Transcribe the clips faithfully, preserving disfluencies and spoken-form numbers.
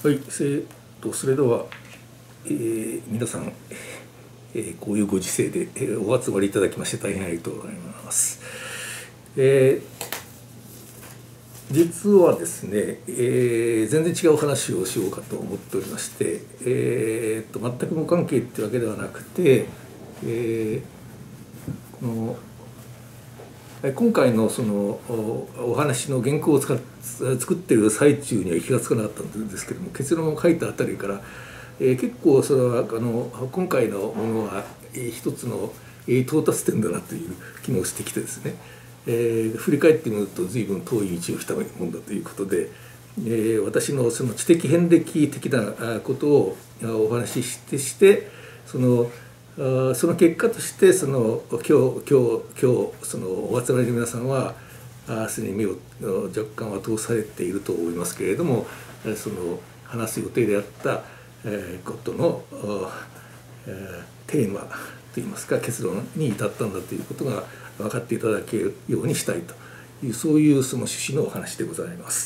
はい、えー、とそれでは、えー、皆さん、えー、こういうご時世で、えー、お集まりいただきまして大変ありがとうございます。えー、実はですね、えー、全然違う話をしようかと思っておりまして、えー、と全く無関係っていうわけではなくて、えー、この今回のそのお話の原稿を使っ作っている最中には気が付かなかったんですけども、結論を書いたあたりから、えー、結構それはあの今回のものは一つの到達点だなという気もしてきてですね、えー、振り返ってみると随分遠い道を来たもんだということで、えー、私のその知的遍歴的なことをお話ししてしてそのその結果としてその今日今日今日そのお集まりの皆さんはすでに目を若干は通されていると思いますけれども、その話す予定であったことのテーマといいますか結論に至ったんだということが分かっていただけるようにしたいという、そういうその趣旨のお話でございます。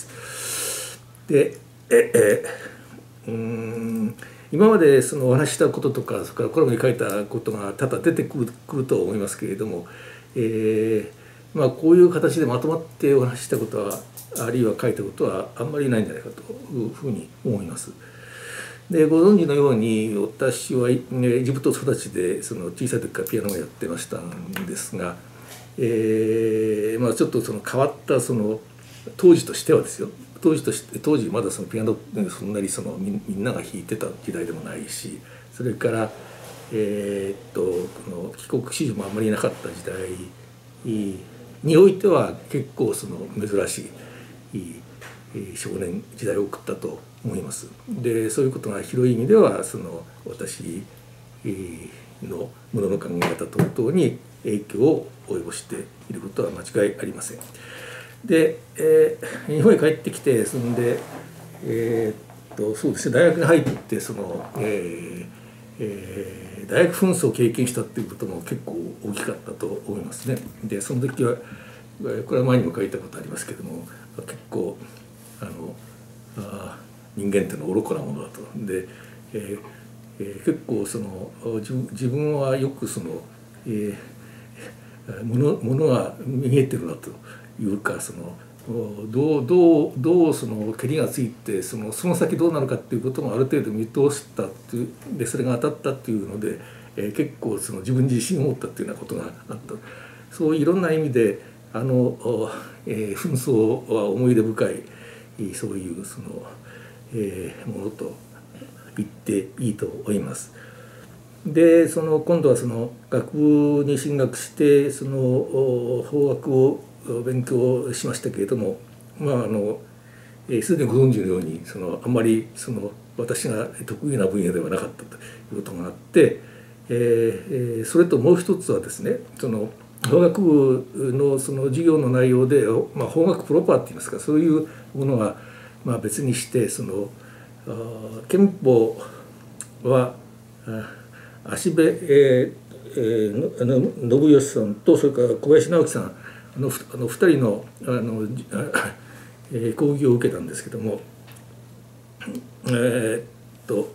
でええうーん今までそのお話したこととか、それからコラムに書いたことが多々出てくる、くると思いますけれども、えーまあ、こういう形でまとまってお話したことはあるいは書いたことはあんまりないんじゃないかというふうに思います。でご存知のように私はエジプト育ちでその小さい時からピアノをやってましたんですが、えーまあ、ちょっとその変わったその当時としてはですよ、当時として当時まだそのピアノってそんなにその み, みんなが弾いてた時代でもないし、それからえー、っとこの帰国子女もあんまりいなかった時代においては結構その珍しい少年時代を送ったと思います。でそういうことが広い意味ではその私のものの考え方等々に影響を及ぼしていることは間違いありません。で、えー、日本へ帰ってきてそんで、えー、っとそうですね大学に入ってその、えーえー、大学紛争を経験したっていうことも結構大きかったと思いますね。でその時はこれは前にも書いたことありますけども、結構あのあ人間っていうのは愚かなものだと。で、えーえー、結構その自, 自分はよくその、えー、ものものが見えてるなというか、そのどうどうどうそのけりがついてそのその先どうなるかっていうこともある程度見通したっていうで、それが当たったっていうので、えー、結構その自分に自信を持ったっていうようなことがあった。そういろんな意味であの、えー、紛争は思い出深いそういうその、えー、ものと言っていいと思います。でその今度はその学部に進学してその法学を勉強しましたけれども、まああのすでにご存知のようにそのあんまりその私が得意な分野ではなかったということがあって、えー、それともう一つはですね、その法学部のその授業の内容で、まあ、法学プロパーっていいますか、そういうものはまあ別にして、その憲法は芦部、えー、の信義さんとそれから小林直樹さんのあのふたりのあの、えー、講義を受けたんですけども、えー、っと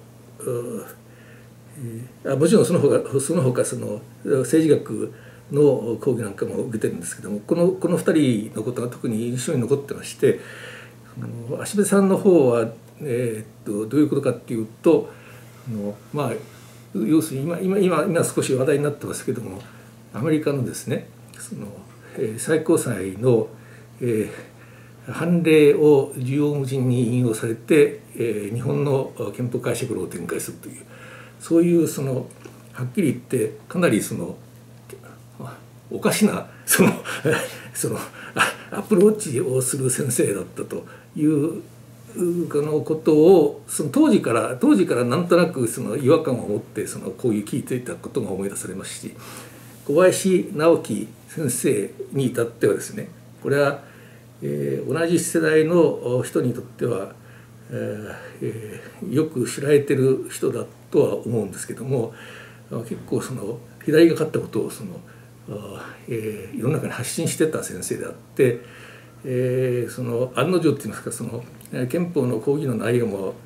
あもちろんそのほかその他その政治学の講義なんかも受けてるんですけども、このこのふたりのことが特に印象に残ってまして、芦部さんの方は、えー、っとどういうことかっていうと、あのまあ要するに今今今今少し話題になってますけども、アメリカのですねその、えー、最高裁の、えー、判例を縦横無尽に引用されて、えー、日本の憲法解釈論を展開するという、そういうそのはっきり言ってかなりそのおかしなそのそのアプローチをする先生だったというのことを、その当時から当時からなんとなくその違和感を持ってそのこういう聞いていたことが思い出されますし、小林直樹先生に至ってはですね、これは、えー、同じ世代の人にとっては、えー、よく知られてる人だとは思うんですけども、結構その左がかったことをその、えー、世の中に発信してた先生であって、えー、その案の定っていいますか、その憲法の講義の内容も、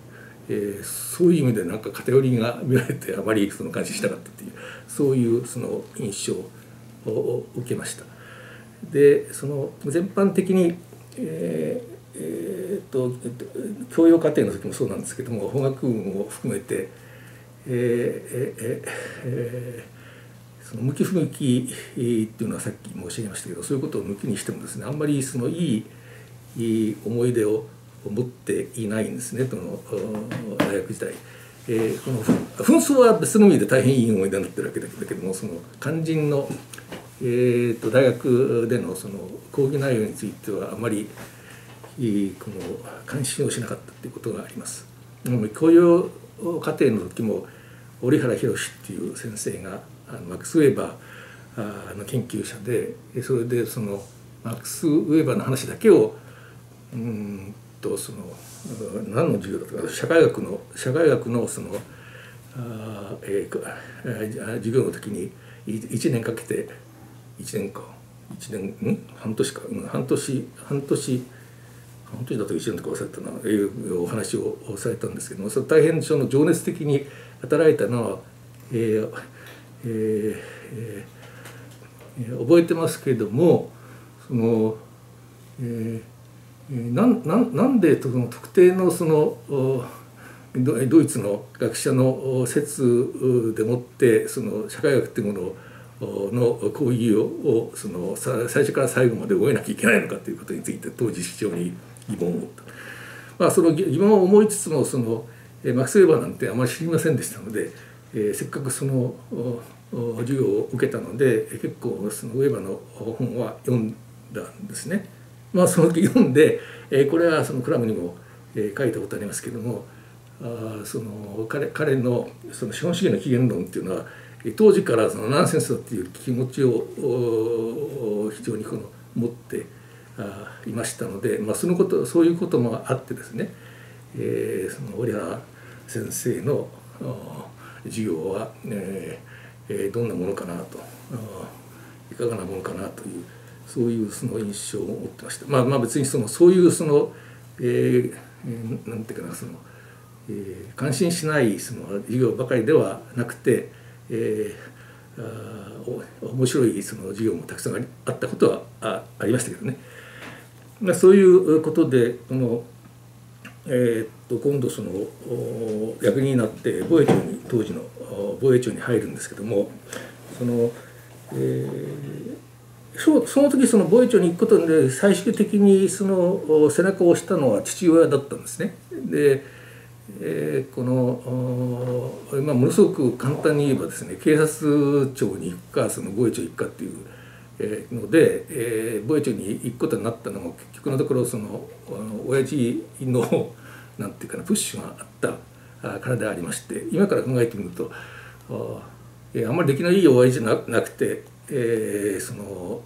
えー、そういう意味でなんか偏りが見られてあまりその感心しなかったというそういうその印象を受けました。でその全般的に、えーえー、っと教養課程の時もそうなんですけども法学部を含めて、えーえーえー、その向き不向きっていうのはさっき申し上げましたけどそういうことを抜きにしてもですねあんまりそのいい、いい思い出を持っていないんですねその大学時代。えー、この紛争は別の意味で大変いい思い出になってるわけだけどもその肝心の、えー、と大学でのその講義内容についてはあまりこの関心をしなかったということがあります。教養課程の時も折原宏っていう先生があのマックス・ウェーバーの研究者でそれでそのマックス・ウェーバーの話だけをうんとその何の授業だったか社会学の社会学のそのあ、えー、授業の時にいちねんかけていちねんかいちねんん半年か、うん、半年半年半年だといちねんとか忘れたなというお話をされたんですけどもそれ大変その情熱的に働いたのは、えーえーえー、覚えてますけれどもその、えーなんなんなんでその特定のそのドイツの学者の説でもってその社会学っていうものの講義をその最初から最後まで終えなきゃいけないのかということについて当時非常に疑問を持った。まあその疑問を思いつつもそのマックス・ウェーバーなんてあまり知りませんでしたので、えー、せっかくその授業を受けたので結構そのウェーバーの本は読んだんですね。まあその時読んで、えー、これはそのコラムにも、えー、書いたことありますけどもあその 彼, 彼のその資本主義の起源論っていうのは当時からそのナンセンスだっていう気持ちを非常にこの持っていましたので、まあ、そのことそういうこともあってですね、えー、その折原先生の授業は、えー、どんなものかなといかがなものかなというそういうその印象を持ってました。まあまあ別にそのそういうその、えー、なんていうかなその、えー、感心しないその授業ばかりではなくて、えー、あ面白いその授業もたくさんありあったことは あ, ありましたけどね。まあ、そういうことでこの、えー、っと今度その役になって防衛庁に当時の防衛庁に入るんですけどもその、えーそ, その時その防衛庁に行くことで最終的にその背中を押したのは父親だったんですね。で、えー、この、まあ、ものすごく簡単に言えばですね警察庁に行くかその防衛庁に行くかっていう、えー、ので、えー、防衛庁に行くことになったのも結局のところその親父のなんていうかなプッシュがあったからでありまして今から考えてみると あ, あんまり出来のいい親父じゃなくて。えー、その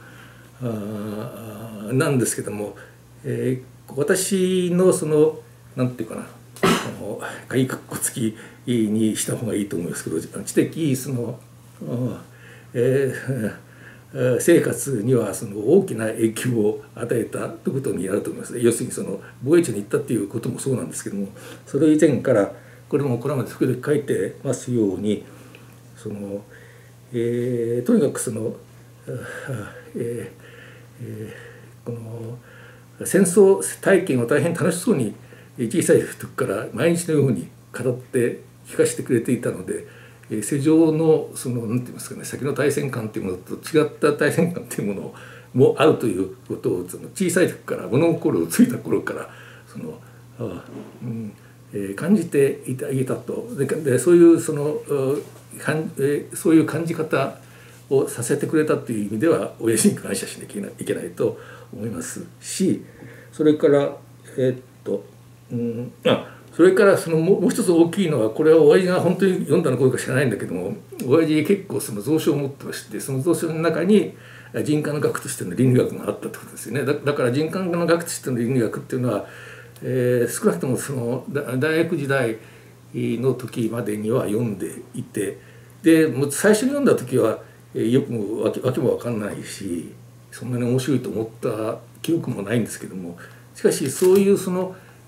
あなんですけども、えー、私のそのなんていうかな鍵かっこつきにした方がいいと思いますけど知的その、えー、生活にはその大きな影響を与えたということになると思います。要するにその防衛庁に行ったっていうこともそうなんですけどもそれ以前からこれもこれまで時々書いてますようにそのえー、とにかくその、えーえー、この戦争体験を大変楽しそうに小さい時から毎日のように語って聞かせてくれていたので、えー、世上のその何て言いますかね先の大戦観というものと違った大戦観というものもあるということをその小さい時から物心をついた頃からそのあ、うんえー、感じていたいたとででそういうそのかんえー、そういう感じ方をさせてくれたという意味では親父に感謝しなきゃいけないと思いますしそれからえー、っと、うん、あそれからそのもう一つ大きいのはこれは親父が本当に読んだのかどうか知らないんだけども親父結構その蔵書を持ってましてその蔵書の中に人間の学としての倫理学があったってことですよね。だ, だから人間の学としての倫理学っていうのは、えー、少なくともその大学時代の時までには読んでいてでもう最初に読んだ時はよくもわけわけも分かんないしそんなに面白いと思った記憶もないんですけどもしかしそういうその、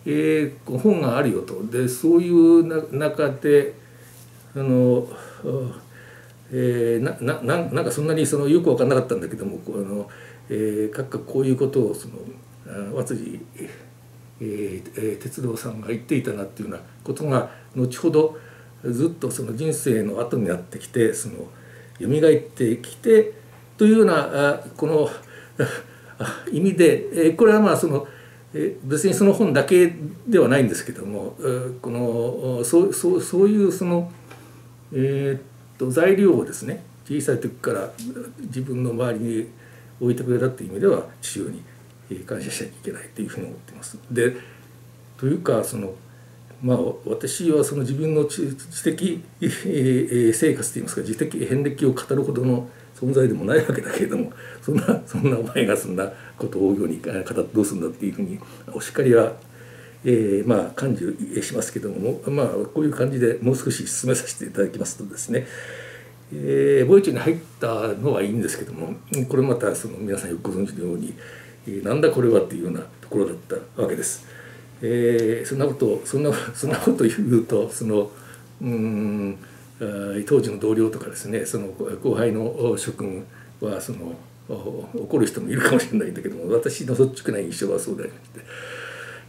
えー、本があるよと。でそういうな中であの、えー、ななななんかそんなにそのよく分からなかったんだけども、こうあの、えー、各々こういうことをその和辻、えー、鉄道さんが言っていたなっていうようなことが後ほどずっとその人生の後になってきてその蘇ってきてというようなこの意味で、これはまあその別にその本だけではないんですけども、このそうそうそういうその、えー、っと材料をですね、小さい時から自分の周りに置いてくれたっていう意味では父親に感謝しなきゃいけないというふうに思っています。でというかそのまあ私はその自分の知的生活といいますか自的遍歴を語るほどの存在でもないわけだけれども、そんなそんなお前がそんなことを追うように語ってどうするんだっていうふうにお叱りは、えー、まあ感受しますけども、まあこういう感じでもう少し進めさせていただきますとですね、えー、ボイチに入ったのはいいんですけども、これまたその皆さんよくご存知のように、えー、なんだこれはっていうようなところだったわけです。えー、そんなことそんなそんなこと言うとそのうん当時の同僚とかですね、その後輩の諸君はその怒る人もいるかもしれないんだけども、私の率直な印象はそうでありまして、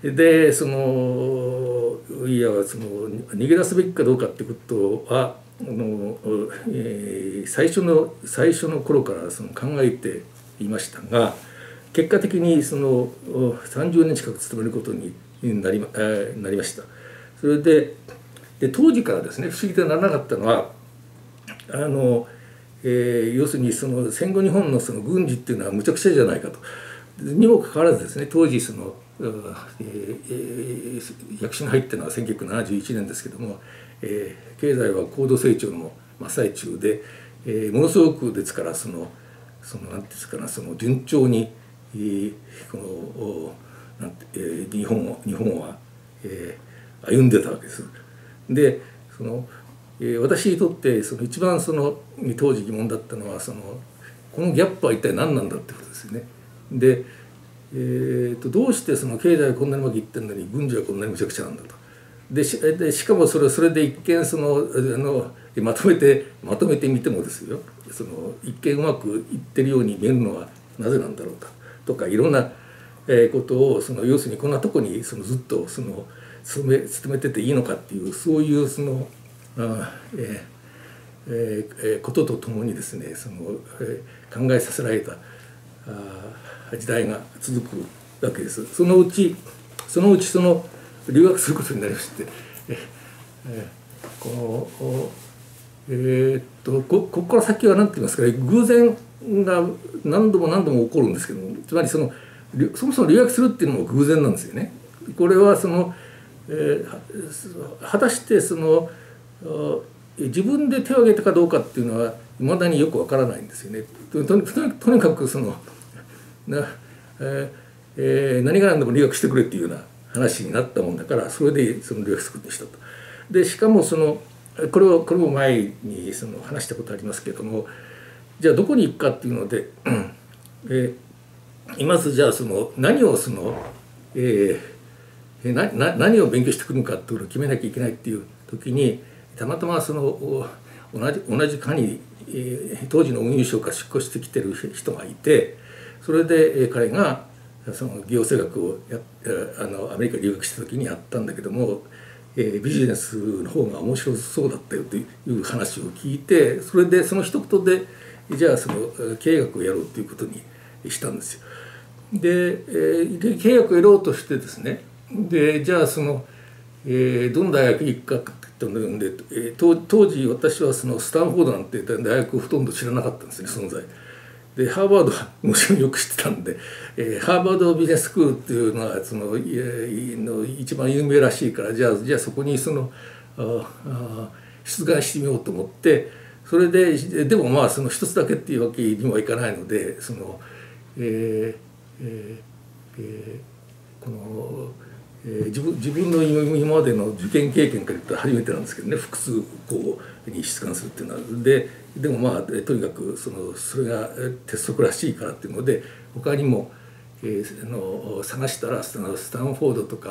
でそのいやその逃げ出すべきかどうかってことはあの、えー、最初の最初の頃からその考えていましたが、結果的にそのさんじゅうねん近く勤めることになりま、なりました。それでで当時からですね、不思議でならなかったのはあの、えー、要するにその戦後日本のその軍事っていうのはむちゃくちゃじゃないかと。にもかかわらずですね、当時その、えー、役所に入ったのはせんきゅうひゃくななじゅういちねんですけども、えー、経済は高度成長の真っ最中で、えー、ものすごくですからそのそのなんていうんですかな、その順調に、えー、このなんて、えー、日本は日本は、えー、歩んでたわけです。でその、えー、私にとってその一番その当時疑問だったのはそのこのギャップは一体何なんだってことですよね。で、えー、とどうしてその経済はこんなにうまくいってるのに軍事はこんなにむちゃくちゃなんだと。で し, でしかもそれそれで一見そのあのまとめてまとめてみてもですよ、その一見うまくいってるように見えるのはなぜなんだろうかとかいろんなことをその要するにこんなとこにそのずっとその勤め勤めてていいのかっていうそういうそのあ、えーえー、こととともにですね、その、えー、考えさせられたあ時代が続くわけです。そのうちそのうちその留学することになりまして、ええー、このえー、っと こ, ここから先は何て言いますかね、偶然が何度も何度も起こるんですけども、つまりそのそもそも留学するっていうのも偶然なんですよね。これはその、えー、果たしてその自分で手を挙げたかどうかっていうのはいまだによくわからないんですよね。と, と, と, とにかくそのな、えーえー、何が何でも留学してくれっていうような話になったもんだから、それでその留学することにしたと。でしかもそのこれをこれも前にその話したことありますけれども、じゃあどこに行くかっていうので、えー、まずじゃあその何をその、えー、なな何を勉強してくるのかっていうのを決めなきゃいけないっていう時に、たまたまその同じ同じ課に、えー、当時の運輸省から出向してきてる人がいて、それで、えー、彼がその行政学をやあのアメリカに留学した時にやったんだけども、えー、ビジネスの方が面白そうだったよという話を聞いて、それでその一言でじゃあその経営学をやろうということにしたんですよ。で、えー、経営学をやろうとしてですね、でじゃあその、えー、どの大学に行くかって言ったんで、えー、当, 当時私はそのスタンフォードなんて大学をほとんど知らなかったんですね、存在で。ハーバードはもちろんよく知ってたんで、えー、ハーバードビジネススクールっていうのはそのの一番有名らしいから、じゃあじゃあそこにそのああ出願してみようと思って、それででもまあその一つだけっていうわけにはいかないので、その、えーえーえー、この、えー、自分自分の今までの受験経験から言ったら初めてなんですけどね、複数校に出願するっていうのは。ででもまあとにかくそのそれが鉄則らしいからっていうので、他にも、えー、の探したらスタンフォードとか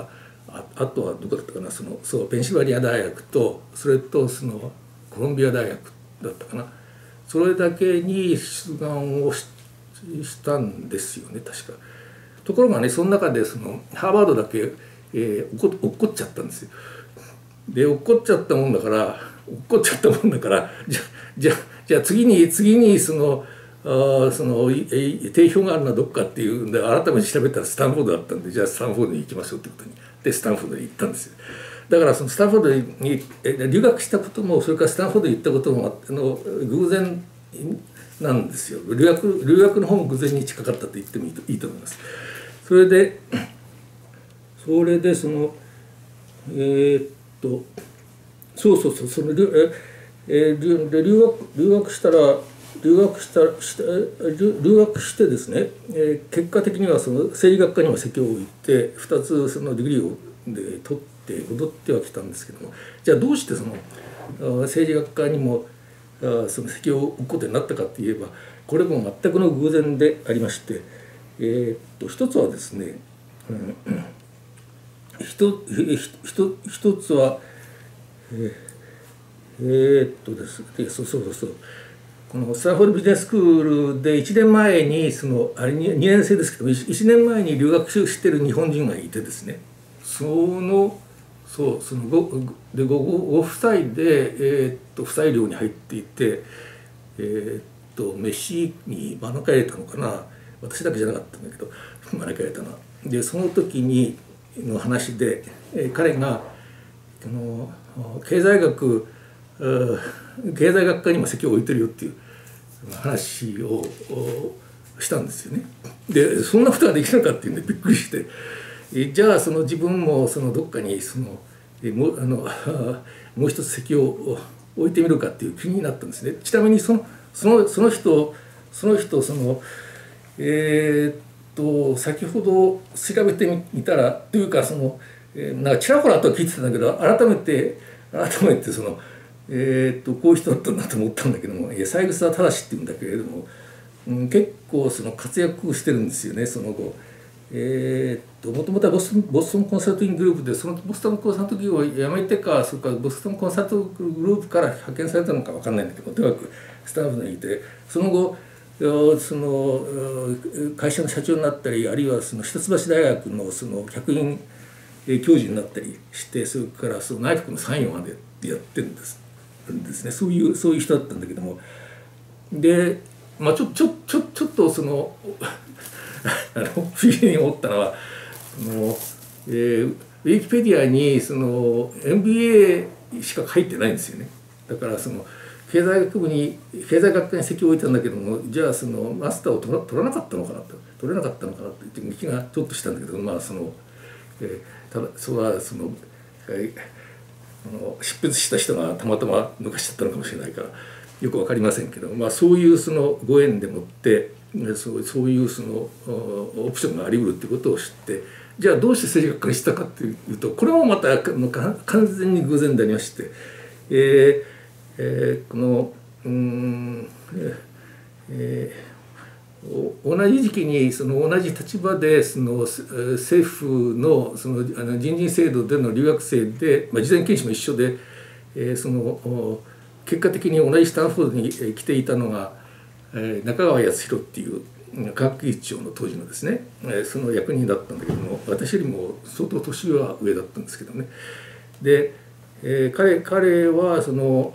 あ, あとはどこだったかな、そのそうペンシルバニア大学とそれとそのコロンビア大学だったかな、それだけに出願を し, したんですよね確か。ところがね、その中でそのハーバードだけ、えー、落っこっちゃったんですよ。で落っこっちゃったもんだから落っこっちゃったもんだからじゃじゃじゃあ次に次にそのあその定評があるのはどっかっていうんで改めて調べたらスタンフォードだったんで、じゃあスタンフォードに行きましょうってことにでスタンフォードに行ったんですよ。だからそのスタンフォードに留学したこともそれからスタンフォードに行ったこともあの偶然なんですよ。留学留学の方も偶然に近かったと言ってもいいと、いいと思います。それでそれでそのえー、っとそうそうそうその留,、えー、留留学留学したら留学したした留学してですね、えー、結果的にはその政治学科にも籍を置いてふたつそのディグリーをで取って戻ってはきたんですけども、じゃあどうしてその政治学科にもその籍を置くことになったかといえば、これも全くの偶然でありまして、えー、っと一つはですね、うん一, 一, 一つはえー、えー、っとですねそうそうそうこのスタンフォードビジネススクールでいちねんまえにそのあれ 2, 2年生ですけどいちねんまえに留学してる日本人がいてですね、そのそうその ご, で ご, ご夫妻で、えー、っと夫妻寮に入っていて、えー、っと飯に招かれたのかな、私だけじゃなかったんだけど招かれたな。でその時にの話で、えー、彼がこの経済学経済学科にも籍を置いてるよっていう話をしたんですよね。でそんなことができるのかっていうんでびっくりして、えじゃあその自分もそのどっかにそのえもうあのもう一つ籍を置いてみるかっていう気になったんですね。ちなみにそのそのその人その人そのえー、っと先ほど調べてみたらというかその、えー、なんかちらほらと聞いてたんだけど改めて改めてその。えー、とこういう人だったんだと思ったんだけども、三枝正っていうんだけれども、うん、結構その活躍してるんですよねその後。えー、ともともとはボストン、ボストンコンサルティンググループで、そのボストンコンサルティングを辞めてか、それからボストンコンサルティンググループから派遣されたのか分かんないんだけど、とにかくスタッフにいて、その後その会社の社長になったり、あるいはその一橋大学のその客員教授になったりして、それからその内閣の参与までやってるんです。ですね、そういうそういう人だったんだけども、で、まあ、ちょちょちょちょっとそのあの不思議に思ったのは、あの、えー、ウィキペディアにその エムビーエー しか書いてないんですよね。だからその経済学部に経済学科に籍を置いたんだけども、じゃあそのマスターを取ら取らなかったのかなと取れなかったのかなっていう気がちょっとしたんだけど、まあその、えー、ただそれはその、えーあの執筆した人がたまたま抜かしちゃったのかもしれないからよく分かりませんけど、まあ、そういうそのご縁でもってそうそういうそのオプションがあり得るってことを知って、じゃあどうして政治学科にしたかっていうと、これもまた完全に偶然でありまして、えーえー、このうーん、えー同じ時期にその同じ立場でその政府 の, そのあの人事制度での留学生で、まあ、事前研修も一緒で、えー、その結果的に同じスタンフォードに来ていたのが、えー、中川康弘っていう科学技術庁の当時のですね、えー、その役人だったんだけども、私よりも相当年は上だったんですけどね。で、えー、彼, 彼はその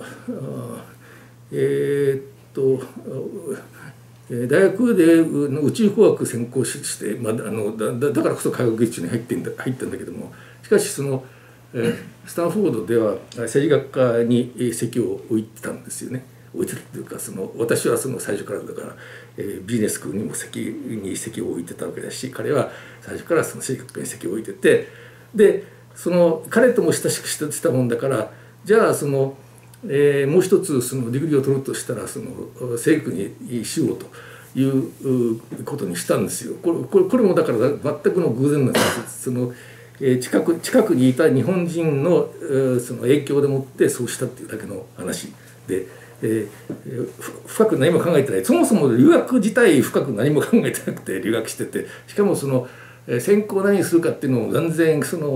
えー、っと大学で宇宙工学専攻して、まあ、あの だ, だからこそ科学技術に入ってんだ入ったんだけども、しかしその、えー、スタンフォードでは政治学科に籍を置いてたんですよね。置いてるというか、その私はその最初からだから、えー、ビジネススクールにも席に席を置いてたわけだし、彼は最初からその政治学科に席を置いてて、でその彼とも親しくしてたもんだから、じゃあそのえー、もう一つそのディグリーを取ろうとしたらその政府にしようということにしたんですよ。これ、これ、これもだから全くの偶然なんです。その、えー、近く近くにいた日本人の、えー、その影響でもってそうしたっていうだけの話で、えー、深く何も考えてない。そもそも留学自体深く何も考えてなくて留学してて、しかもその専攻何するかっていうのも全然その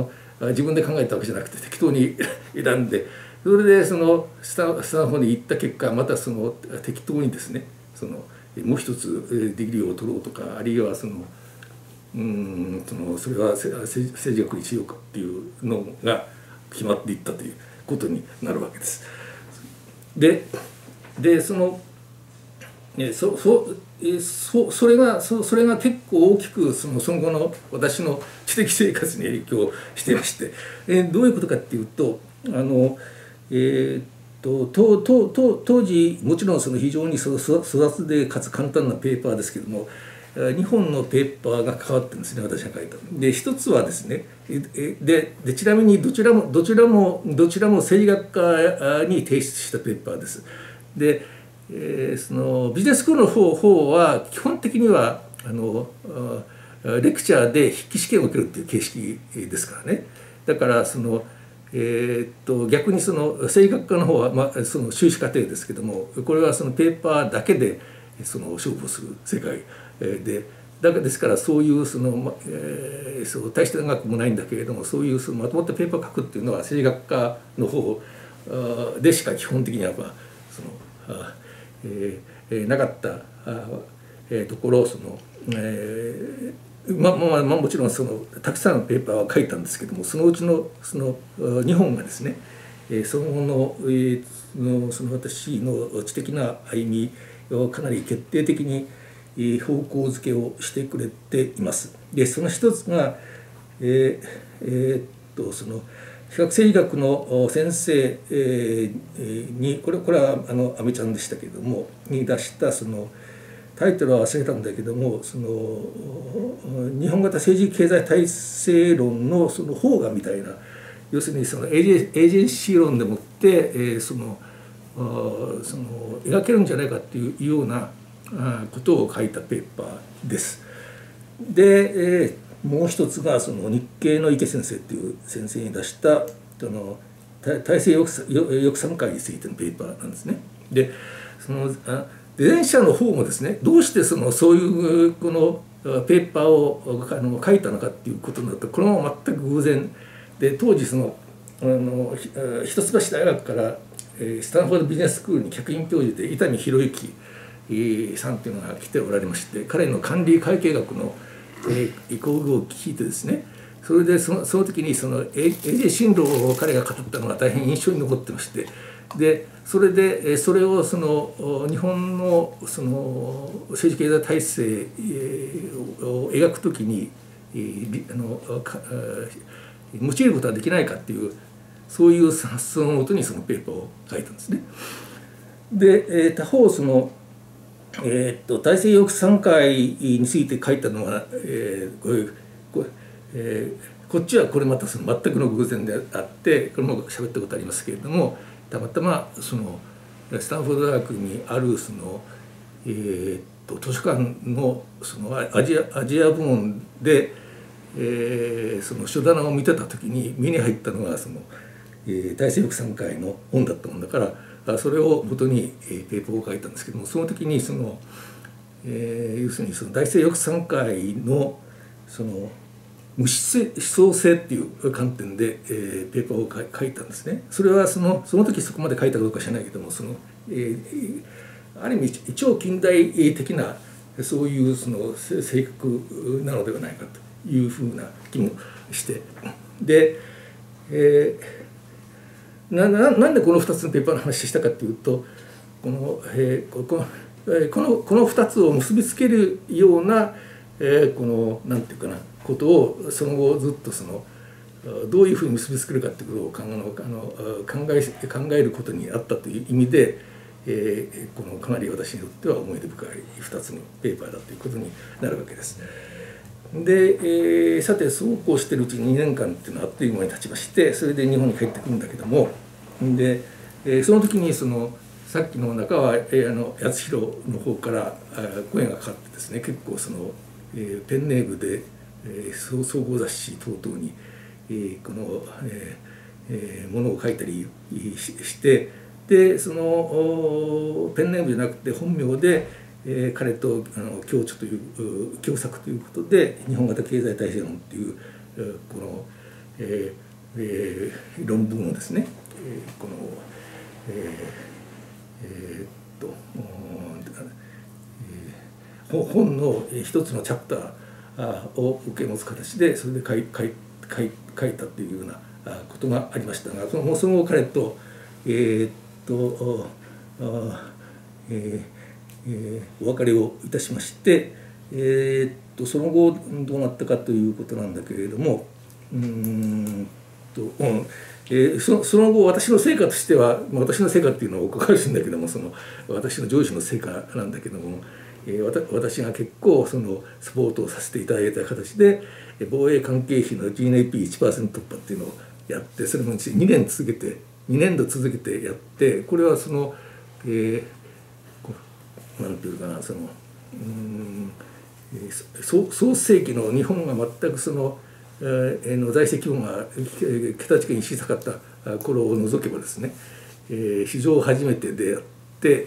自分で考えたわけじゃなくて適当に選んで、それでそのスタンスタンフォードに行った結果、またその適当にですね、そのもう一つディグリーを取ろうとか、あるいはそのうんそのそれは政治学にしようかっていうのが決まっていったということになるわけです。ででそのそそそそれがそそれが結構大きくそのその後の私の知的生活に影響していまして、えどういうことかっていうと、あのえー、っと当当当当時もちろんその非常に粗雑でかつ簡単なペーパーですけども、にほんのペーパーが関わってるんですね、私が書いた。で一つはですね、ででちなみにどちらもどちらもどちらも政治学科に提出したペーパーです。でえー、そのビジネススクールの方方は基本的にはあのレクチャーで筆記試験を受けるっていう形式ですからね。だからその、えー、っと逆にその政治学科の方は、まあ、その修士課程ですけども、これはそのペーパーだけでその勝負をする世界で、だからですからそういうその、えー、そう大した長くもないんだけれども、そういうそのまとまったペーパーを書くっていうのは政治学科の方でしか基本的にはまあそのあえー、なかったあ、えー、ところ、その、えーままあまあ、もちろんそのたくさんのペーパーは書いたんですけども、そのうちのそのにほんがですね、えー、その後の、えー、のその私の知的な歩みをかなり決定的に方向づけをしてくれています。でその一つが、えーえー、っとその比較政治学の先生に、これこれはあの阿部ちゃんでしたけれどもに出したそのタイトルは忘れたんだけども、その日本型政治経済体制論のその方がみたいな、要するにそのエージェンシー論でもってそのその描けるんじゃないかっていうようなことを書いたペーパーです。で、えーもう一つがその日経の池先生っていう先生に出したその体制抑散会についてのペーパーなんですね。でその前者の方もですね、どうしてそのそういうこのペーパーをあの書いたのかっていうことになると、これも全く偶然で、当時そのあの一橋大学からスタンフォードビジネススクールに客員教授で伊丹博之さんっていうのが来ておられまして、彼の管理会計学の意向を聞いてですね、それでそのその時にそのエージェー進路を彼が語ったのが大変印象に残ってまして、でそれでそれをその日本のその政治経済体制を描く時にあの用いることができないかっていう、そういう発想のもとにそのペーパーを書いたんですね。で他方そのえー、と体制抑散会について書いたのは、えー、こういうこう、えー、こっちはこれまたその全くの偶然であって、これも喋ったことありますけれども、たまたまそのスタンフォード大学にあるその、えー、と図書館のそのアジア、アジア部門で、えー、その書棚を見てた時に目に入ったのがその、えー、体制抑散会の本だったもんだから、それを元にペーパーを書いたんですけども、その時にその、えー、要するにその大政抑散会のその無思想性っていう観点で、えー、ペーパーを書いたんですね。それはそのその時そこまで書いたかどうか知らないけども、その、えー、ある意味超近代的なそういうその性格なのではないかというふうな気もして、で、えーな, な, なんでこのふたつのペーパーの話したかというと、この、えー、このこのこのふたつを結びつけるような、えー、このなんていうかなことをその後ずっとそのどういうふうに結びつけるかっていうことを考 え, あの考 え, 考えることにあったという意味で、えー、このかなり私にとっては思い出深いふたつのペーパーだということになるわけです。で、えー、さてそうこうしてるうちににねんかんっていうのはあっという間に経ちまして、それで日本に帰ってくるんだけども、で、えー、その時にそのさっきの中は、えー、あの八代の方から声がかかってですね、結構その、えー、ペンネームで、えー、総合雑誌等々に、えー、この、えーえー、ものを書いたり し, して、でそのペンネームじゃなくて本名でえー、彼とあの共著という共作ということで日本型経済体制論っていう、えー、この、ええー、論文をですね、えー、この、えーえー、っと、えー、本の一つのチャプターを受け持つ形でそれで書い書い書い書いたというようなことがありましたが、そのその後彼とえー、っとあ、えーえー、お別れをいたしまして、えー、っとその後どうなったかということなんだけれども、うーんと、うんえー、そ, その後私の成果としては、私の成果っていうのはおかしいんだけども、その私の上司の成果なんだけども、えー、私が結構そのサポートをさせていただいた形で防衛関係費の ジーエヌピーいちパーセント 突破っていうのをやって、それもにねん続けてにねんど続けてやって、これはその、えー、なんていうかな、そのうーん創創世紀の日本が全くその、えー、の財政規模が桁違いに小さかった頃を除けばですね、えー、史上初めてであって、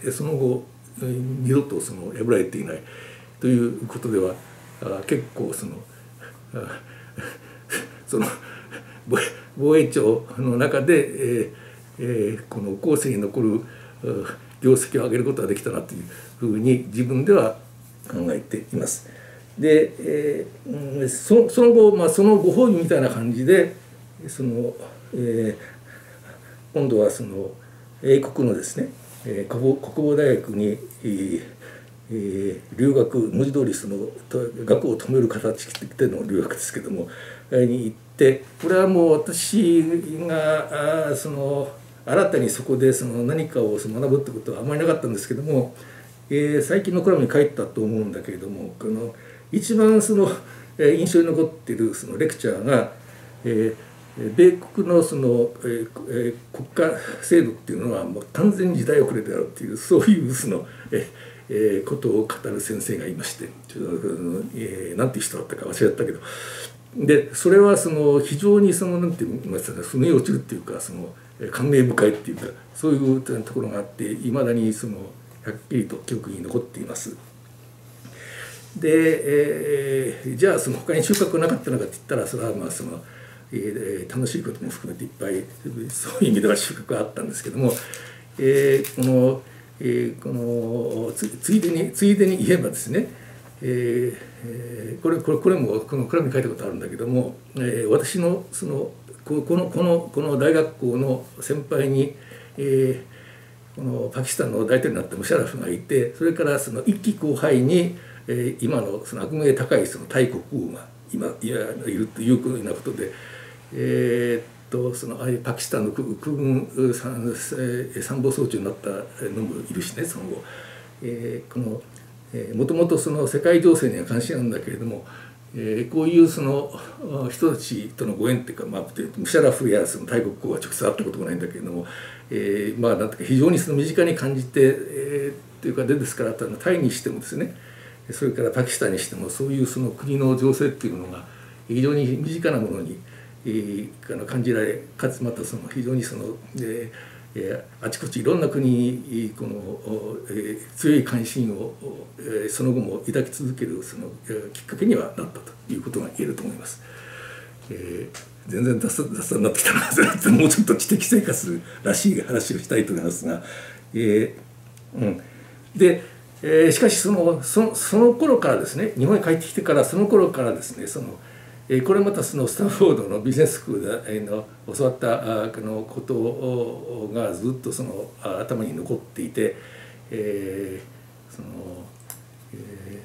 その後二度とその破られていないということでは、あ結構そのあその防衛庁の中で、えーえー、この後世に残る業績を上げることができたなというふうに自分では考えています。で、えー、そ, その後、まあ、そのご褒美みたいな感じでその、えー、今度はその英国のですね、えー、国防大学に、えー、留学、文字通りその学を止める形での留学ですけどもに行って、これはもう私があその新たにそこでその何かをその学ぶってことはあまりなかったんですけども、えー、最近のコラムに書いたと思うんだけれども、この一番その印象に残っているそのレクチャーが、えー、米国のその、えー、国家制度っていうのはもう完全に時代遅れであるっていう、そういうその、えー、ことを語る先生がいまして、ちょっと、えー、なんていう人だったか忘れちゃったけど、でそれはその非常にそのなんて言いますか、腑に落ちるっていうか、その感銘深いっていうか、そういうところがあって、いまだにそのはっきりと記憶に残っています。で、えー、じゃあその他に収穫がなかったのかって言ったら、それはまあその、えー、楽しいことも含めていっぱいそういう意味では収穫があったんですけども、えー、この、えー、この つ, ついでについでに言えばですね、えー、これこれこれもこのコラムに書いたことあるんだけども、えー、私のそのこのこのこの大学校の先輩に、えー、このパキスタンの大統領になったムシャラフがいて、それからその一期後輩にえー、今のその悪名高いその大国王が今いるというようなことで、えー、っとそのパキスタンの空軍参謀総長になったのもいるしね、その後、えー、このもともとその世界情勢には関心あるんだけれども、えー、こういうその人たちとのご縁っていうか、まあ、ムシャラフやその大国王は直接会ったことがないんだけれども、えー、まあなんていうか非常にその身近に感じて、えー、というかでですから、タイにしてもですね、それからパキスタンにしても、そういうその国の情勢っていうのが非常に身近なものに、えー、感じられ、かつまたその非常にその、えー、あちこちいろんな国にこの、えー、強い関心を、えー、その後も抱き続けるその、えー、きっかけにはなったということが言えると思います。えー、全然雑談になってきたなもうちょっと知的生活らしい話をしたいと思いますが、えーうん、でえー、しかしそのそその頃からですね、日本に帰ってきてからその頃からですね、その、えー、これまたそのスタンフォードのビジネススクールでの教わったあのことがずっとその頭に残っていて、えーそのえ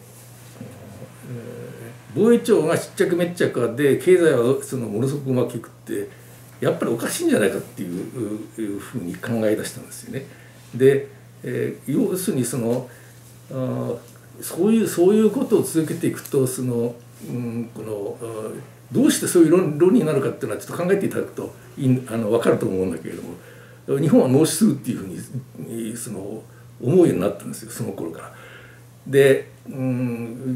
ー、防衛庁がしっちゃくめっちゃくで経済はそのものすごくうまくいくってやっぱりおかしいんじゃないかっていうふうに考え出したんですよね。で、えー、要するにそのあそういうそういうことを続けていくと、その、うん、このどうしてそういう論論になるかっていうのはちょっと考えていただくといいあの分かると思うんだけれども、日本は脳死するっていうふうにその思うようになったんですよ、その頃から。で、うん、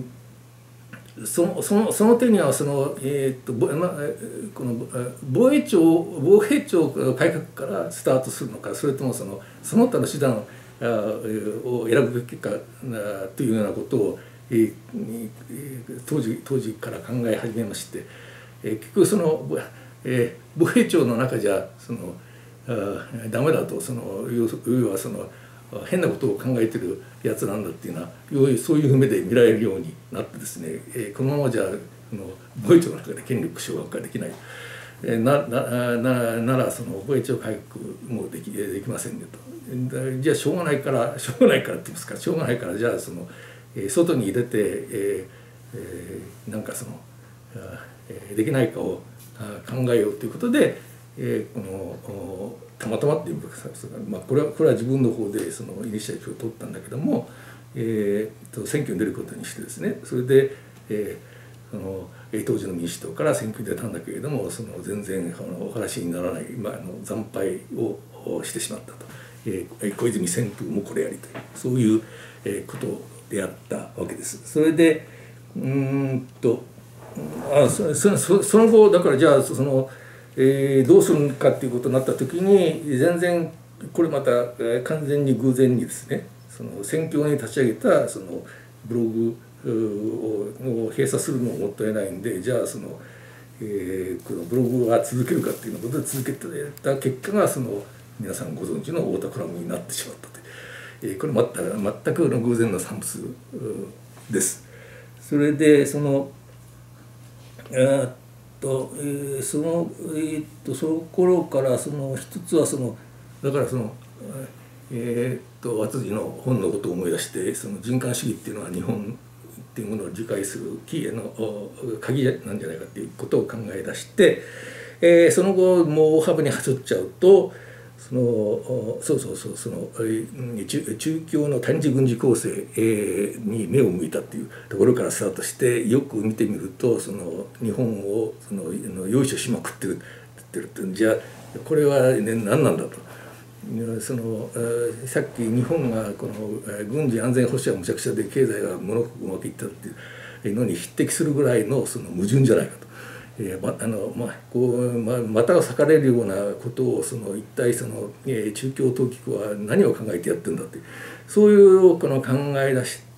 そのそのその点にはその、えー、っとま、この防衛庁防衛庁改革からスタートするのか、それともそのその他の手段を選ぶべきかというようなことを、えー、当時当時から考え始めまして、えー、結局そのえー、防衛庁の中じゃそのあダメだと、その要はその変なことを考えてるやつなんだっていうのはそういう目で見られるようになってですね、えー、このままじゃこの防衛庁の中で権力掌握ができない、えー、な, な, な, ならその防衛庁改革もで き, できませんねと。じゃあしょうがないからしょうがないからって言いますか、しょうがないからじゃあその、えー、外に出て、えーえー、なんかその、えー、できないかを考えようということで、えー、このたまたまっていうか、まあ、これはこれは自分の方でそのイニシアチブを取ったんだけども、えー、と選挙に出ることにしてですね、それで、えー、その当時の民主党から選挙に出たんだけれども、その全然あのお話にならない、まあ、あの惨敗をしてしまったと、えー、小泉旋風もこれやりという、そういう、えー、ことであったわけです。それでうーんとあ そ, そ, その後だから、じゃあその、えー、どうするかっていうことになった時に、全然これまた、えー、完全に偶然にですね、その選挙に立ち上げたそのブログを閉鎖するのももったいないんで、じゃあその、えー、このブログは続けるかっていうことで続けた結果が、その皆さんご存知の太田コラムになってしまったという、えー、これ全く全くの偶然の産物です。それでそのえー、っと、えー、そのえー、っとその頃からその一つはそのだからそのえー、っと和辻の本のことを思い出して、その人権主義っていうのは日本っていうものを理解するキーの鍵なんじゃないかっていうことを考え出して、えー、その後もう大幅にはしょっちゃうと、そのそうそうそうその 中, 中共の単一軍事構成に目を向いたっていうところからスタートして、よく見てみると、その日本をそのよいしょしまくってるってるって、じゃあこれは、ね、何なんだと。そのさっき日本がこの軍事安全保障はむちゃくちゃで経済がものすごくうまくいったっていうのに匹敵するぐらいのその矛盾じゃないかと。えー、まあのまあこうままた裂かれるようなことを、その一体その、えー、中共当局は何を考えてやってるんだって、そういうこの考え出して、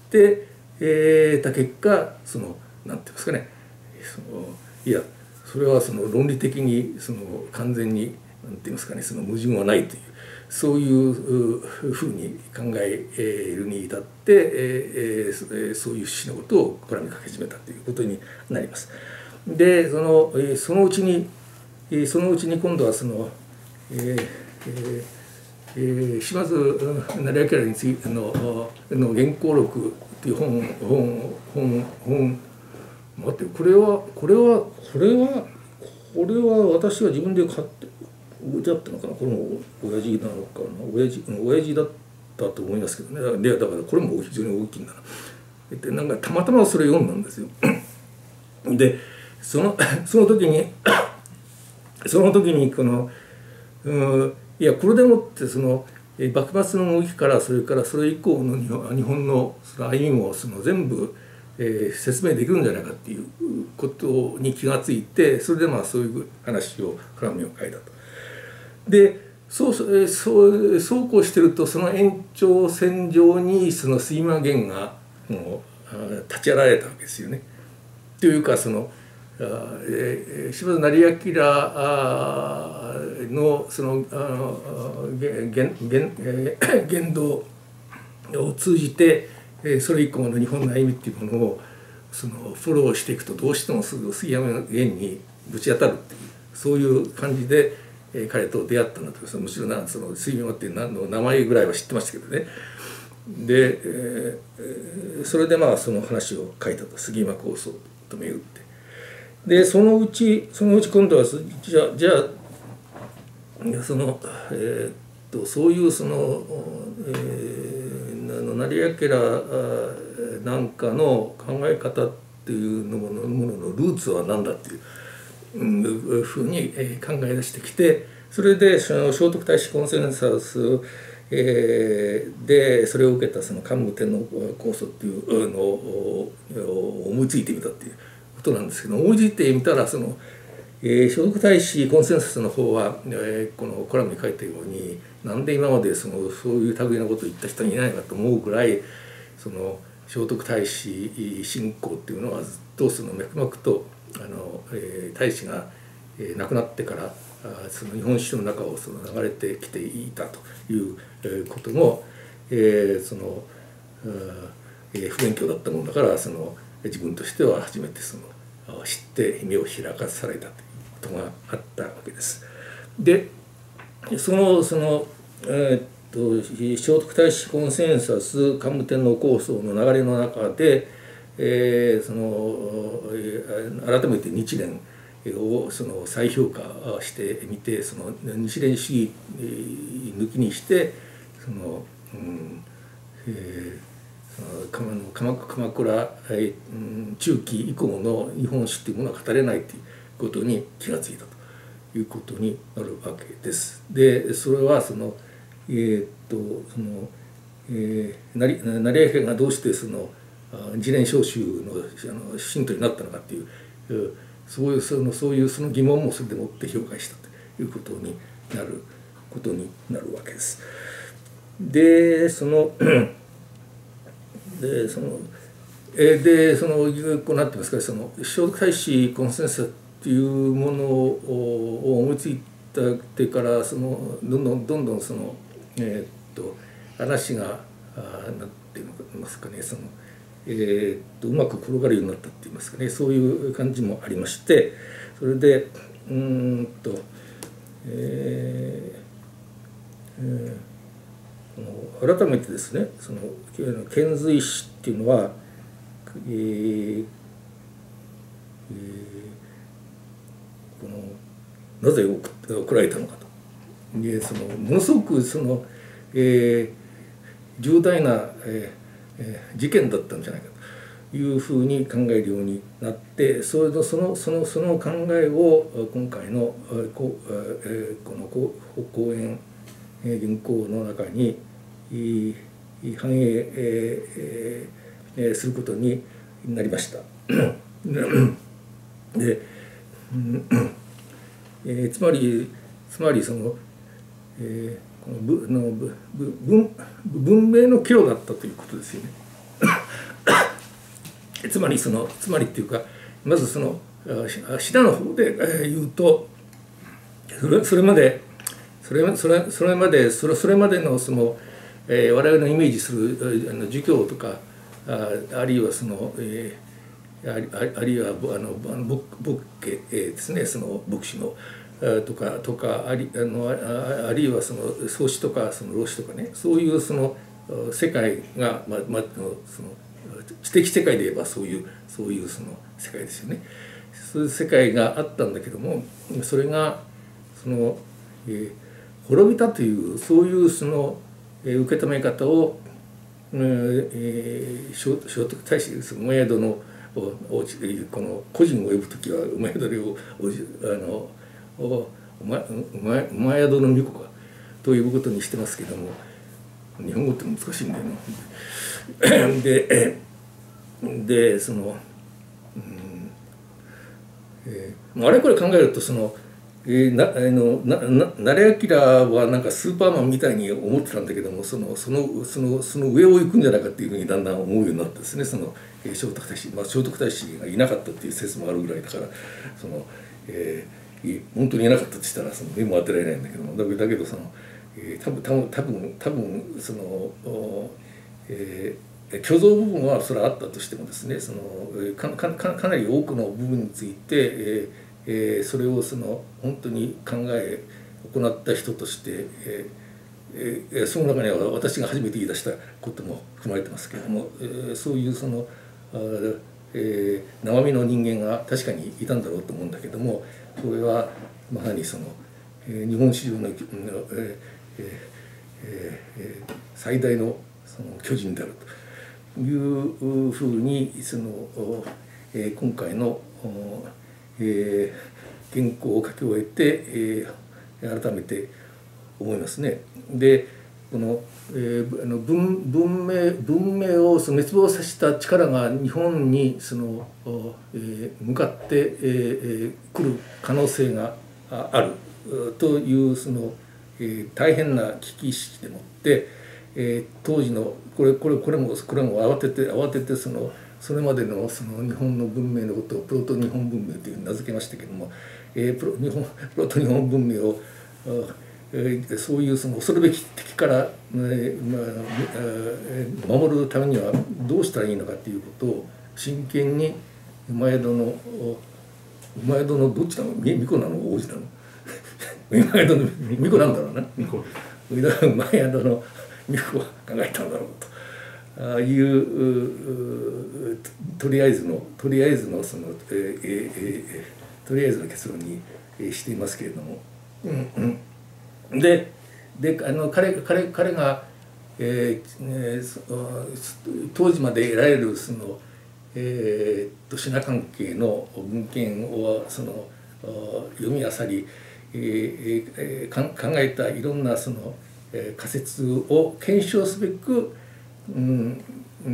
えー、た結果、そのなんていうんですかね、そのいやそれはその論理的にその完全になんていうんですかね、その矛盾はないという、そういうふうに考えるに至って、えー、そういう趣旨のことをコラムに書き始めたということになります。でそのそのうちにそのうちに今度はその、えーえーえー、島津成明についてのの原稿録という本本本本待ってこれはこれはこれはこれは私が自分で買って置いてあったのかな、これも親父なのかな、親父親父だったと思いますけどね。でだからこれも非常に大きいんだな。でなんかたまたまそれ読んだんですよ。でそのその時にその時にこのうんいやこれでもってその幕末の動きからそれからそれ以降の日本日本のその歩みもその全部、えー、説明できるんじゃないかっていうことに気がついて、それでまあそういう話をコラムに書いたと。でそうそうそうこうしてると、その延長線上にその睡魔源がもう立ち上がられたわけですよね。というかそのえー、島津成明のその言言動を通じて、それ以降の日本の歩みっていうものをそのフォローしていくと、どうしてもすぐ杉山源にぶち当たるっていう、そういう感じで彼と出会ったんだと。むしろなその杉山っていう何の名前ぐらいは知ってましたけどね。で、えー、それでまあその話を書いたと、杉山構想と銘打って。でそのうちそのうち今度はじゃあじゃあその、えー、っとそういうその、えー、の成明なんかの考え方っていうのものもののルーツは何だっていう、うん、ふうに考え出してきて、それでその聖徳太子コンセンサス、えー、でそれを受けたその桓武天皇構想っていうのを思いついてみたっていうことなんですけど、思いついてみたらその、えー、聖徳太子コンセンサスの方は、えー、このコラムに書いたように、なんで今までそのそういう類のことを言った人いないかと思うぐらい、その聖徳太子信仰っていうのはずっとその脈々とあの、えー、太子が、 えー、亡くなってからあその日本史の中をその流れてきていたということも、えー、その、えー、不勉強だったものだからその自分としては初めてその知って目を開かされたということがあったわけです。でそのその、えー、っと聖徳太子コンセンサス桓武天皇構想の流れの中で、えー、その改めて日蓮をその再評価してみてその日蓮主義抜きにしてその、うんえー、鎌鎌倉、えー、中期以降の日本史というものは語れないということに気がついたということになるわけです。でそれはそのえー、っとその、えー、成明家がどうしてその自伝召集のあの信徒になったのかっていうそういうそのそういうその疑問もそれでもって評価したということになることになるわけです。でそのでそのえでそのこうなってますかその聖徳太子コンセンサスっていうものを思いついてからそのどんどんどんどんそのえー、っと話が何て言いますかねそのえー、っとうまく転がるようになったって言いますかねそういう感じもありましてそれでうーんとえーえー、改めてですねその遣隋使っていうのは、えーえー、このなぜ送られたのかとでそのものすごくその、えー、重大な、えー事件だったんじゃないかというふうに考えるようになってそれのそのそのその考えを今回のこの講演原稿の中に反映することになりました。で、えー、つまりつまりその、えーこのぶのぶ文文明の岐路だったということですよね。つまりそのつまりっていうかまずそのシダの方で言うとそれそれまでそれそれそれまでそれそれまでのその、えー、我々のイメージするあの儒教とかああるいはその、えー、あ, あるいはあの仏家ですねその牧師のとかとかありあの あ, あるいはその創始とかその老子とかねそういうその世界が、まま、その知的世界で言えばそういうそういうその世界ですよね。そういう世界があったんだけどもそれがその、えー、滅びたというそういうその、えー、受け止め方を、えー、聖徳太子です馬宿のこの個人を呼ぶ時は馬宿をあのお前馬宿の巫女かということにしてますけども日本語って難しいんだよな。ででその、うんえー、あれこれ考えるとその、えー、なあのなな成明はなんかスーパーマンみたいに思ってたんだけどもそのそのそのその上を行くんじゃないかっていうふうにだんだん思うようになってですねその、えー、聖徳太子、まあ、聖徳太子がいなかったっていう説もあるぐらいだからその、えー、本当にいなかったとしたらその目も当てられないんだけどもだけだけどその、えー、多分多分多分多分その、えー虚像部分はそれはあったとしてもですねその か, か, かなり多くの部分について、えーえー、それをその本当に考え行った人として、えーえー、その中には私が初めて言い出したことも含まれてますけれども、えー、そういうその、えー、生身の人間が確かにいたんだろうと思うんだけどもそれはまさにその、えー、日本史上の、えーえーえー、最大のその巨人であると。いうふうにその、えー、今回の、えー、原稿を書き終えて、えー、改めて思いますね。でこの、えー、あの 文, 文明文明をその滅亡させた力が日本にその、えー、向かって、えー、来る可能性があるというその、えー、大変な危機意識でもって、えー、当時のこれこれこれもこれも慌てて慌ててそのそれまでのその日本の文明のことをプロト日本文明というふうに名付けましたけども、 えー、プロ日本プロと日本文明を、えー、そういうその恐るべき敵から、えーまあえー、守るためにはどうしたらいいのかっていうことを真剣に馬宿の馬宿のどっちなの、巫女なの王子なの馬宿の巫女なんだろうな巫女馬宿の巫女は考えたんだろうと。ああいうとりあえずのとりあえずのその、えーえー、とりあえずの結論にしていますけれども、うんうん、でであの彼彼彼が、えー、当時まで得られるその、えー、と品関係の文献をその読み漁り、えー、考えたいろんなその仮説を検証すべくうんうん、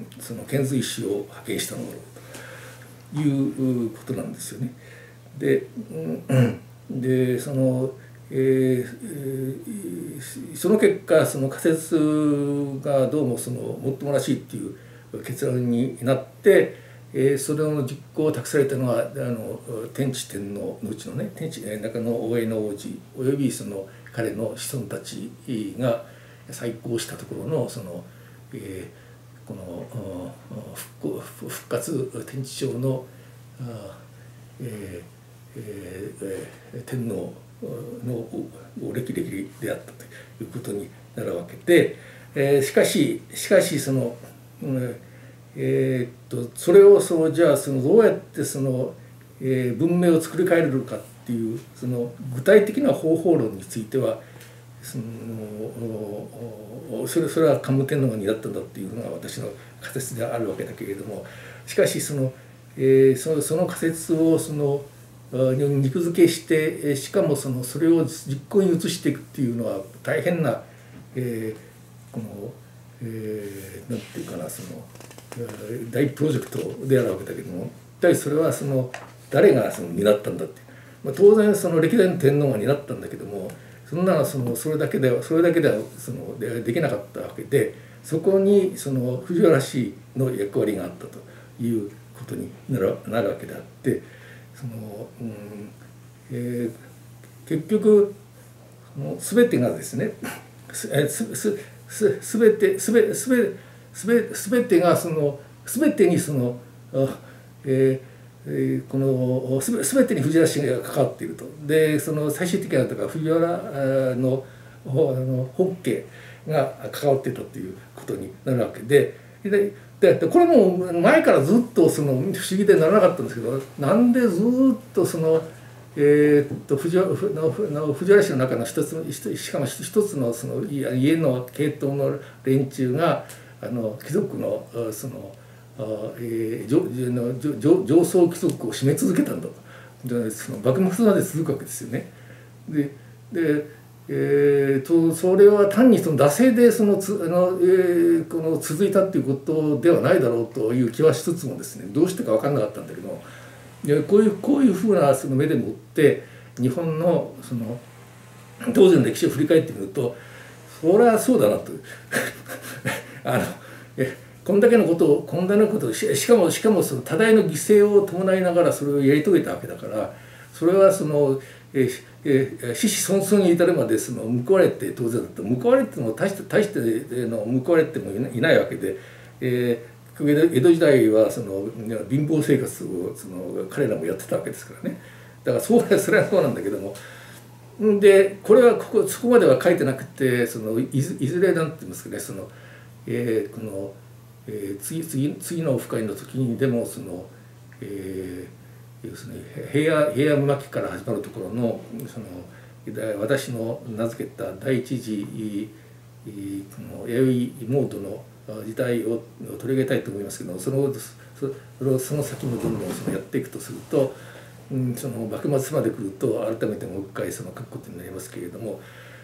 その遣隋使を派遣したのだろうということなんですよね。で、うん、でその、えー、その結果その仮説がどうもそのもっともらしいっていう結論になって、えー、それの実行を託されたのはあの天智天皇のうちのね天智中野大江の王子およびその彼の子孫たちが再興したところのそのえー、この復復活天智朝の、えーえー、天皇の歴々であったということになるわけで、えー、しかししかしその、うんえー、っとそれをそのじゃあそのどうやってその、えー、文明を作り変えるかっていうその具体的な方法論についてはそのそれそれは桓武天皇が担ったんだっていうのが私の仮説であるわけだけれども、しかしその、えー、そのその仮説をその肉付けしてしかもそのそれを実行に移していくっていうのは大変な、えー、この、えー、なんていうかなその大プロジェクトであるわけだけども、一体それはその誰がその担ったんだって、まあ、当然その歴代の天皇が担ったんだけども。そんなのそのそれだけではそれだけではそのでできなかったわけで、そこにその藤原氏の役割があったということになる、なるわけであって、その、うんえー、結局全てがですねすすすすべてすべすべすべすべてがそのすべてにそのあ、えーえー、このすべ全てに藤原氏が関わっていると。でその最終的なとか藤原の本家が関わっていたということになるわけで、ででこれも前からずっとその不思議でならなかったんですけど、なんでずっとその、えー、っと藤原の藤原氏の中の一つしかも一つのその家の系統の連中があの貴族のそのえー、上層貴族を締め続けたんだと。でその幕末まで続くわけですよね。でで、えー、とそれは単にその惰性でそのつあの、えー、この続いたっていうことではないだろうという気はしつつもですね、どうしてか分からなかったんだけど、でこういうこういうふうなその目でもって日本のその当時の歴史を振り返ってみると、それはそうだなとあのえこんだけのことをこんだけのことを し, しかもしかもその多大の犠牲を伴いながらそれをやり遂げたわけだから、それはそのええ子々孫々に至るまでその報われて当然だと、報われても大して大しての報われてもいない、いないわけで、えー、江戸時代はその貧乏生活をその彼らもやってたわけですからね。だからそうそれはそうなんだけども。でこれはここそこまでは書いてなくて、そのいずいずれなんて言いますかね、その、えー、この、えー、次次次のオフ会の時にでもその、えー、要するに平野平野末期から始まるところのその私の名付けた第一次この弥生モードの時代を取り上げたいと思いますけど、そのそその先もどんどんそのやっていくとすると。うん、その幕末まで来ると改めてもう一回その書くことになりますけれども、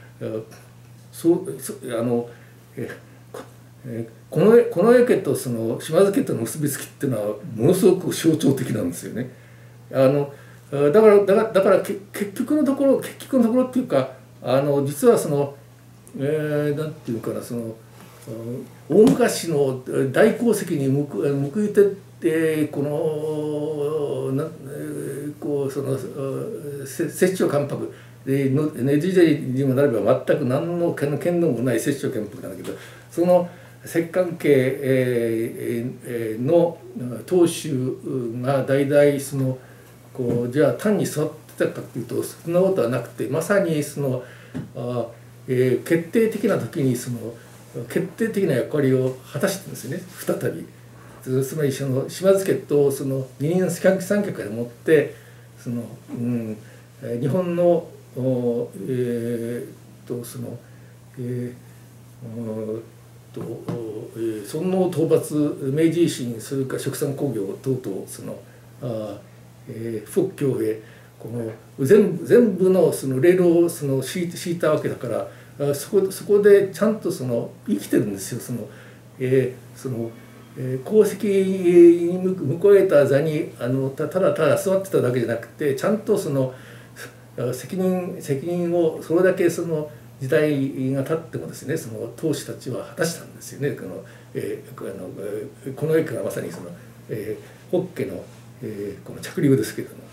そうそあのええこのこの家家とその島津家との結びつきっていうのはものすごく象徴的なんですよね。あのだからだからだからけ結局のところ結局のところっていうか、あの実はその、えー、なんていうかな、その大昔の大功績に報いてってこのなここうその摂政関白でのねじじにもなれば全く何の権能もない摂政関白なんだけど、その摂関係の当主が代々そのこうじゃあ単に座ってたかというとそんなことはなくて、まさにそのあ、えー、決定的な時にその決定的な役割を果たしてるんですよね、再び。つまりその島津家とその二人三脚でもってその、うん、日本のおえー、っとそのえー、と尊王討伐明治維新それから殖産興業等々そのあ、えー、富国強兵この全部全部のそのレールをその敷いて敷いたわけだから、あそこそこでちゃんとその生きてるんですよ。その、えー、その功績に報えた座にあのただただ座ってただけじゃなくて、ちゃんとその責任責任をそれだけその時代が経ってもですね、その当主たちは果たしたんですよね。この、えー、あのこの駅がまさにその、えー、ホッケの、えー、この着流ですけれども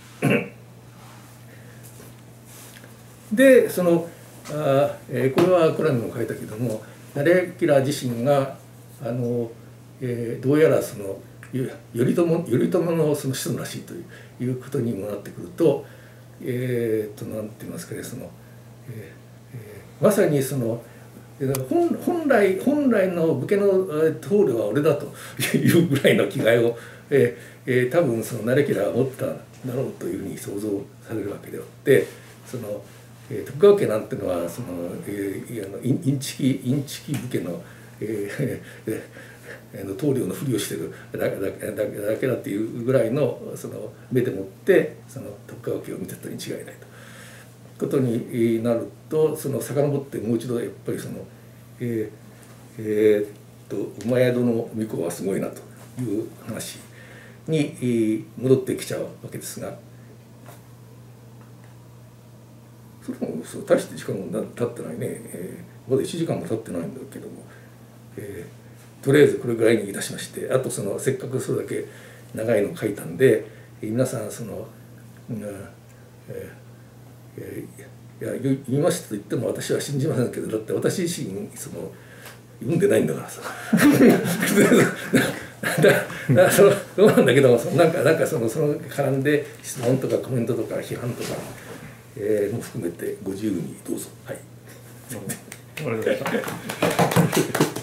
でそのあ、えー、これはコラムにも書いたけども、成明自身があの、えー、どうやらその頼朝頼朝のその子孫らしいということにもなってくると、えー、となんて言いますかね、その、えーえー、まさにその本本来本来の武家の棟梁は俺だというぐらいの気概を、えーえー、多分その成明は持っただろうというふうに想像されるわけであって、その、えー、徳川家なんていうのはその、えー、あのインインチキインチキ武家の、えーえー、棟梁のふりをしてるだけ だ, だ, だけだっていうぐらいのその目でもってその徳川家を見てたに違いないと。ことになると、その遡ってもう一度やっぱりそのえー、えー、っと馬宿の巫女はすごいなという話に戻ってきちゃうわけですが、それもそう大して時間も経ってないね、えー、まだいちじかんも経ってないんだけども、えー、とりあえずこれぐらいにいたしまして、あとそのせっかくそれだけ長いの書いたんで、皆さんその、うんえーえー、いや言いましたと言っても私は信じませんけど、だって私自身その読んでないんだからさだだそのどうなんだけども、そのなんかなんかそのその絡んで質問とかコメントとか批判とか、えー、も含めてご自由にどうぞ。はい。 ありがとうございました。